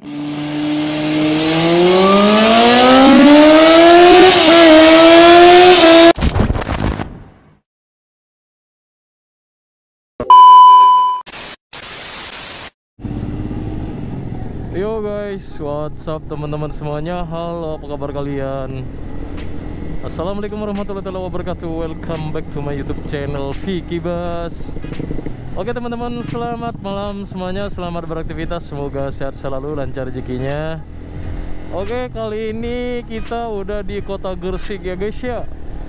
Yo guys, what's up teman-teman semuanya. Halo, apa kabar kalian? Assalamualaikum warahmatullahi wabarakatuh. Welcome back to my YouTube channel Vicky Bas. Oke teman-teman, selamat malam semuanya. Selamat beraktivitas, semoga sehat selalu, lancar rezekinya. Oke, kali ini kita udah di kota Gresik ya guys ya.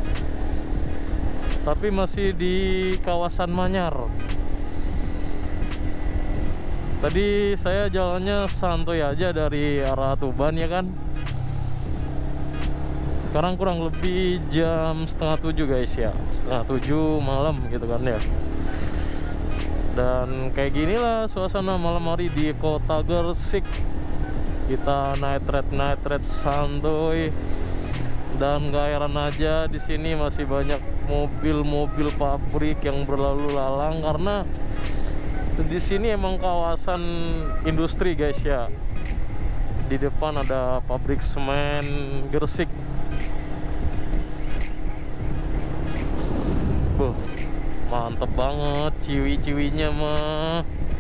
Tapi masih di kawasan Manyar. Tadi saya jalannya santuy aja dari arah Tuban ya kan. Sekarang kurang lebih jam setengah 7 guys ya, setengah 7 malam gitu kan ya. Dan kayak ginilah suasana malam hari di kota Gresik. Kita night ride santuy. Dan gak heran aja di sini masih banyak mobil-mobil pabrik yang berlalu lalang karena di sini emang kawasan industri guys ya. Di depan ada pabrik semen Gresik. Mantep banget ciwi-ciwinya mah.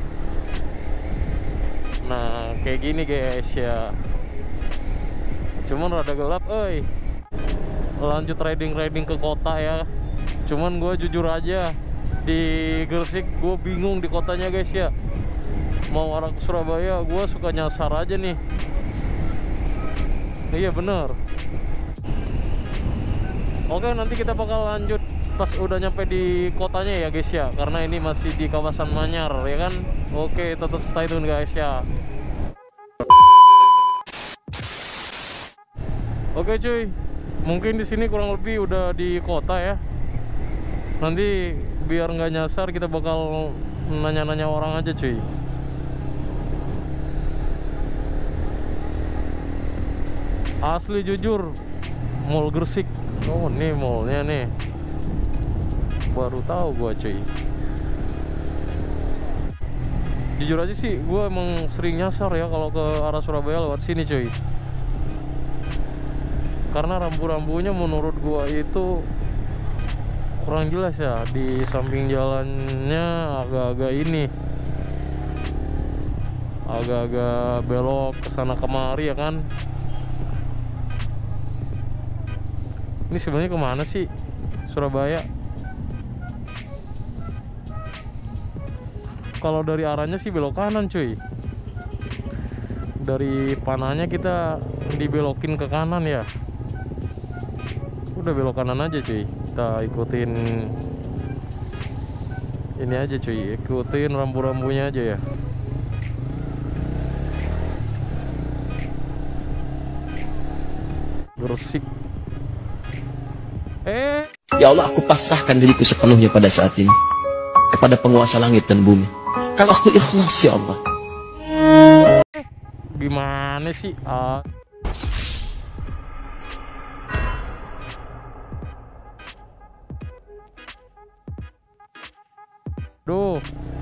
Nah, kayak gini guys ya. Cuman rada gelap, lanjut riding ke kota ya. Cuman gue jujur aja, di Gresik gue bingung di kotanya guys ya. Mau arah ke Surabaya gue suka nyasar aja nih. Iya bener. Oke, nanti kita bakal lanjut pas udah nyampe di kotanya ya guys ya, karena ini masih di kawasan Manyar ya kan. Oke, tetap stay tune guys ya. Oke cuy, mungkin di sini kurang lebih udah di kota ya. Nanti biar nggak nyasar kita bakal nanya-nanya orang aja cuy. Asli jujur, Mall Gresik. Oh nih mallnya nih, baru tahu gua cuy. Jujur aja sih gua emang sering nyasar ya kalau ke arah Surabaya lewat sini cuy. Karena rambu-rambunya menurut gua itu kurang jelas ya. Di samping jalannya agak-agak ini, agak-agak belok ke sana kemari ya kan. Ini sebenarnya kemana sih Surabaya? Kalau dari arahnya sih belok kanan cuy. Dari panahnya kita dibelokin ke kanan ya. Udah belok kanan aja cuy. Kita ikutin ini aja cuy, ikutin rambu-rambunya aja ya. Gresik. Ya Allah, aku pasrahkan diriku sepenuhnya pada saat ini kepada penguasa langit dan bumi. Kalau aku ikhlas ya Allah. Gimana sih? Duh,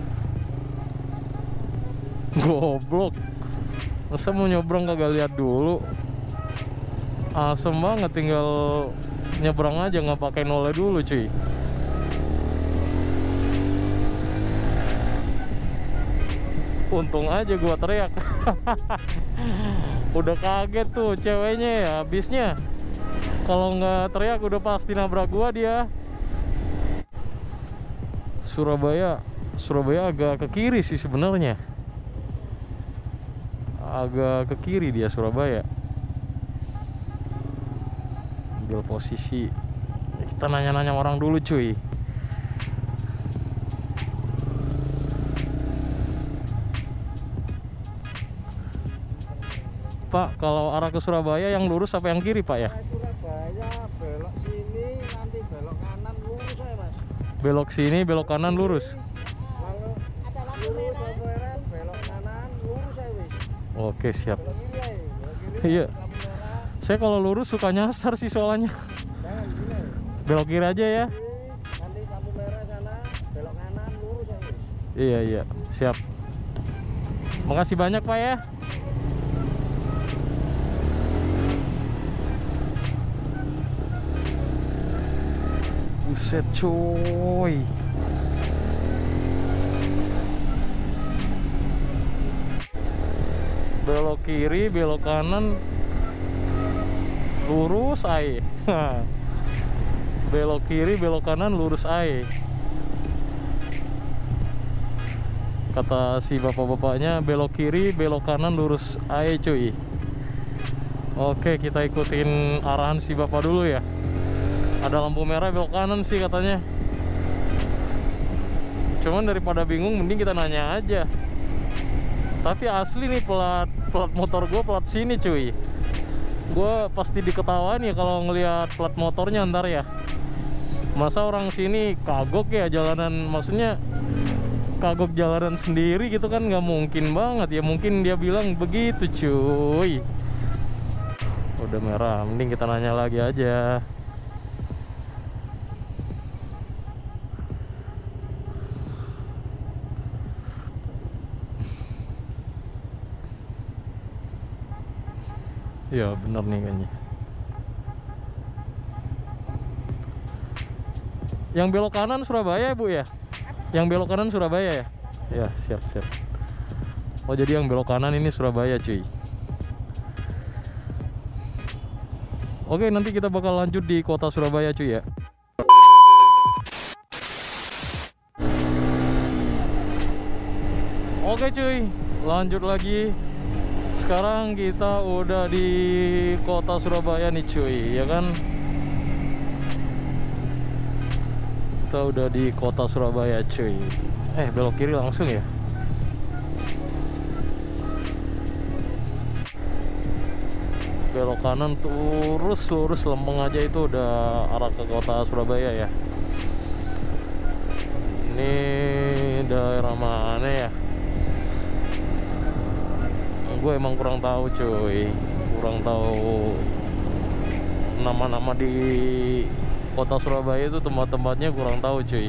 goblok. Masa mau nyebrang kagak lihat dulu? Asem banget, tinggal nyebrang aja nggak pakai nolnya dulu cuy. Untung aja gua teriak. Udah kaget tuh ceweknya ya, habisnya kalau nggak teriak udah pasti nabrak gua dia. Surabaya agak ke kiri sih sebenarnya. Agak ke kiri dia Surabaya. Ambil posisi. Kita nanya-nanya orang dulu cuy. Pak, kalau arah ke Surabaya yang lurus apa yang kiri Pak ya? Surabaya belok sini, nanti belok kanan lurus ya Mas. Belok sini, belok kanan lurus. Lalu ada lampu merah, belok kanan lurus ya wis. Oke, siap. Belok kiri ya, belok kiri. Iya. Lampu merah. Saya kalau lurus suka nyasar sih soalnya. Jangan gini. Belok kiri aja ya. Nanti lampu merah sana, belok kanan lurus ya wis. Iya, siap. Makasih banyak Pak ya. Buset coy. Belok kiri, belok kanan, lurus ae. Belok kiri, belok kanan, lurus ae. Kata si bapak-bapaknya, belok kiri, belok kanan, lurus ae cuy. Oke, kita ikutin arahan si bapak dulu ya. Ada lampu merah, belok kanan sih katanya. Cuman daripada bingung, mending kita nanya aja. Tapi asli nih plat motor gue plat sini cuy. Gue pasti diketawain ya kalau ngelihat plat motornya ntar ya. Masa orang sini kagok ya jalanan, maksudnya kagok jalanan sendiri gitu kan, nggak mungkin banget ya. Mungkin dia bilang begitu cuy. Udah merah, mending kita nanya lagi aja. Ya bener nih kayaknya. Yang belok kanan Surabaya ya Bu ya? Yang belok kanan Surabaya ya? Ya siap. Oh jadi yang belok kanan ini Surabaya cuy. Oke, nanti kita bakal lanjut di kota Surabaya cuy ya. Oke cuy, lanjut lagi. Sekarang kita udah di kota Surabaya nih cuy, ya kan? Kita udah di kota Surabaya cuy. Belok kiri langsung ya. Belok kanan lurus lempeng aja, itu udah arah ke kota Surabaya ya. Ini daerah mana ya? Gue emang kurang tahu cuy, kurang tahu nama-nama di kota Surabaya itu, tempat-tempatnya kurang tahu cuy.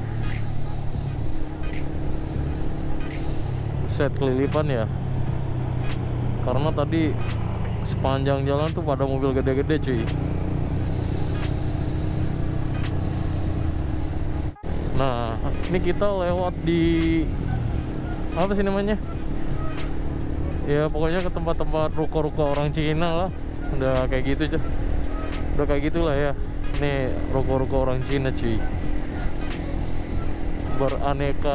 Set kelilipan ya, karena tadi sepanjang jalan tuh pada mobil gede-gede cuy. Nah ini kita lewat di apa sih namanya ya, pokoknya ke tempat-tempat ruko-ruko orang Cina lah. Udah kayak gitu cuy, udah kayak gitulah ya. Nih ruko-ruko orang Cina cuy, beraneka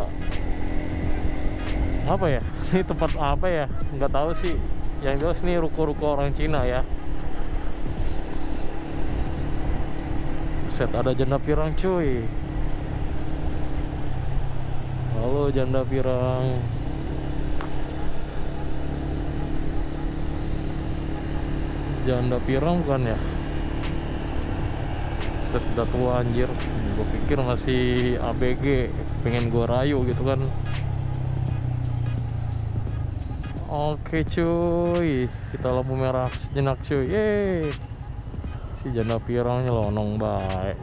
apa ya, ini tempat apa ya, nggak tahu sih. Yang jelas nih ruko-ruko orang Cina ya. Set ada janda pirang cuy. Halo janda pirang. Janda pirang bukan ya? Set udah tua anjir. Gue pikir masih ABG, pengen gue rayu gitu kan. Oke cuy, kita lampu merah sejenak cuy. Yeay, si janda pirangnya lonong baik.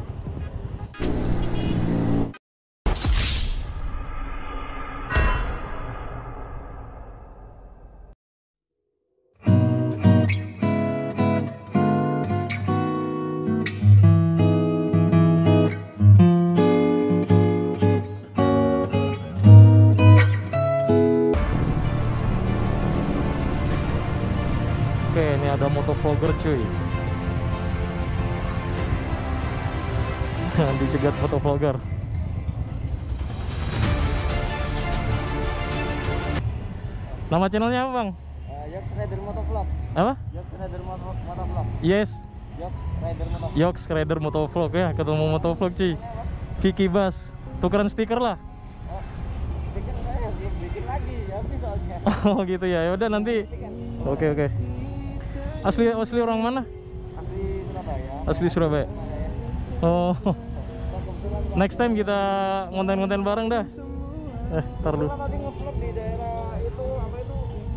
Oke, ini ada motovlogger cuy. Dicegat motovlogger. Nama channelnya apa bang? Yox Rider Motovlog. Apa? Yox Rider Motovlog. Yes, Yox Rider Motovlog. Yox Rider Motovlog ya, ketemu motovlog cuy. Vicky Bas, tukeran stiker lah. Bikin saya belum bikin lagi, habis soalnya. Oh gitu ya, yaudah nanti. Oke. Asli orang mana? Asli Surabaya. Asli Surabaya. Oh, next time kita ngonten-ngonten bareng dah. Ntar lu. Tadi nge-vlog di daerah itu apa itu?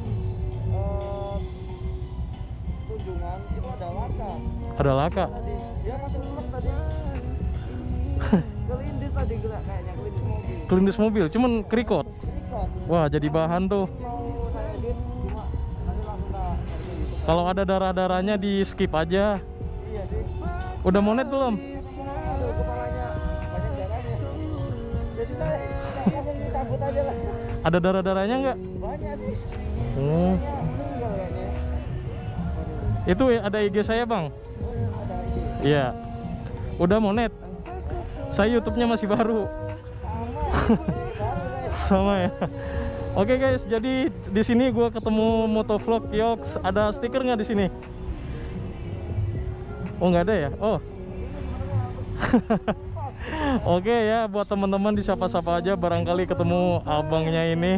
Tunjungan itu ada laka. Ada laka. Tadi dia ngasih vlog tadi. Kelindis tadi kayaknya kelindis mobil. Kelindis mobil, cuman kerikot. Wah, jadi bahan tuh. Mau saya edit cuma nanti langsung tak gitu. Kalau ada darah-darahnya di skip aja. Iya sih. Udah monet belum? Aduh, kepala Ya sudah, langsung cabut aja lah. Ada darah-darahnya nggak? Banyak sih. Hmm. Tinggal kayaknya. Itu ada IG saya bang. Ada ini. Iya. Udah monet. Saya YouTube-nya masih baru. Sama ya. Oke guys, jadi di sini gue ketemu motovlog Yoks. Ada stiker nggak di sini? Oh nggak ada ya? Oh. Oke ya, buat teman-teman disapa-sapa aja, barangkali ketemu abangnya ini.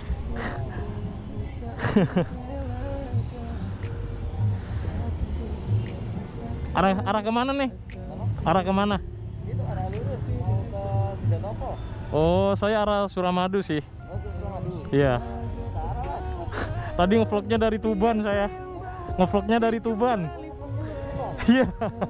Arah kemana nih? Arah kemana? Itu arah lurus mau ke Sudanopo. Oh, saya arah Suramadu sih. Oh, ke Suramadu. Iya. Ke arah lah. Tadi ngevlognya dari Tuban saya. Ngevlognya dari Tuban. Iya.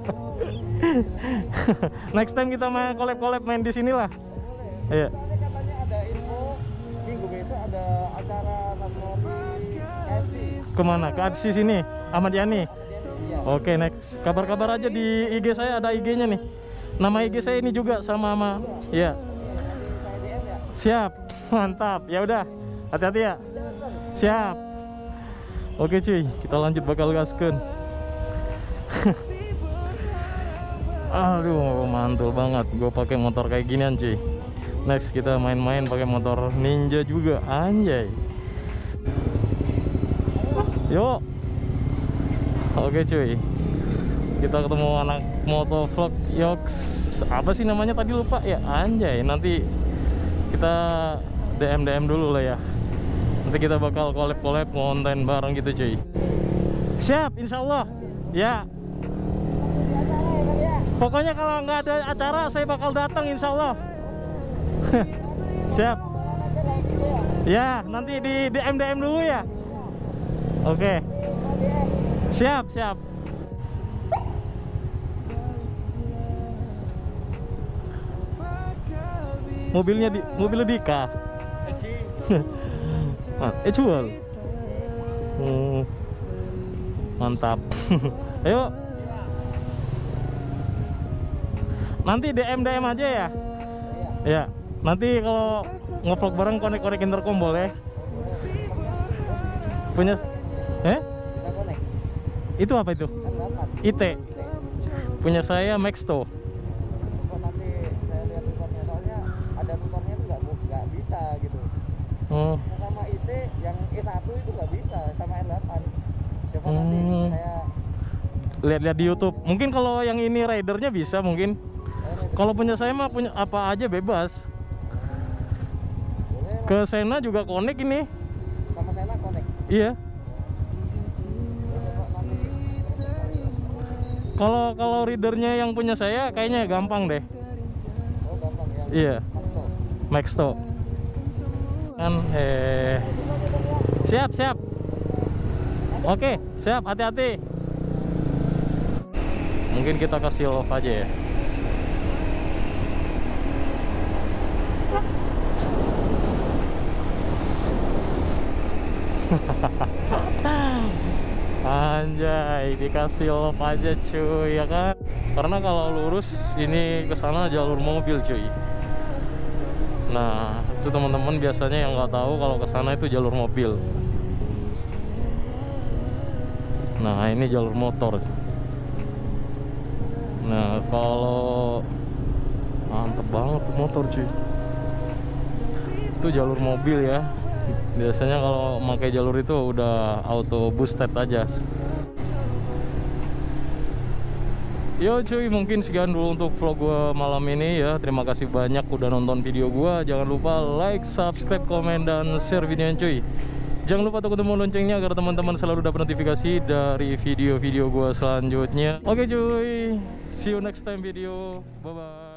Next time kita main collab main di sini lah. Iya. Soalnya katanya ada info minggu besok ada acara sama di KFC. Kemana? Ke ADC sini. Ahmad Yani. Iya. Oke, next. Kabar-kabar aja di IG saya, ada IG-nya nih. Nama IG saya ini juga sama. Iya. Saya DM ya. Siap. Mantap. Ya udah. Hati-hati ya. Siap. Oke cuy, kita lanjut bakal gaskeun. Aduh, mantul banget. Gue pakai motor kayak ginian cuy. Next kita main-main pakai motor Ninja juga, anjay. Yuk. Oke cuy. Kita ketemu anak motovlog Yoks. Apa sih namanya tadi lupa ya? Anjay, nanti kita DM dulu lah ya. Nanti kita bakal collab konten bareng gitu cuy. Siap, insya Allah. Ya. Pokoknya kalau nggak ada acara saya bakal datang insya Allah. Siap. Ya, nanti di DM dulu ya. Oke. Siap. Mobilnya Dika. Jual. Mantap. Ayo. Nanti DM aja ya. Ya. Nanti kalau ngevlog bareng konek intercom boleh. Punya Kita connect. itu apa itu? IT. Punya saya Maxto. Kok nanti saya lihat tutornya, soalnya ada tutornya itu nggak bisa gitu. Sama IT yang E1 itu nggak bisa, sama N8. Coba nanti saya Lihat-lihat di YouTube. Mungkin kalau yang ini ridernya bisa mungkin. Kalau punya saya mah punya apa aja bebas. boleh Ke Sena juga connect ini. sama Sena connect. Iya. Coba nanti Kalau readernya yang punya saya kayaknya gampang deh. oh gampang ya. Iya. Maxto. Kan siap. Oke, siap, hati-hati. Mungkin kita kasih love aja ya. Anjay, dikasih love aja cuy ya kan. Karena kalau lurus ini ke sana jalur mobil cuy. Nah, itu teman-teman biasanya yang nggak tahu kalau ke sana itu jalur mobil. Nah, ini jalur motor. Nah, kalau mantep banget tuh motor cuy. Itu jalur mobil ya. Biasanya kalau pakai jalur itu udah auto boosted aja. Yo cuy, mungkin sekian dulu untuk vlog gua malam ini ya. Terima kasih banyak udah nonton video gua. Jangan lupa like, subscribe, komen, dan share videonya cuy. Jangan lupa tekan tombol loncengnya agar teman-teman selalu dapat notifikasi dari video-video gua selanjutnya. Oke cuy, see you next time video. Bye bye.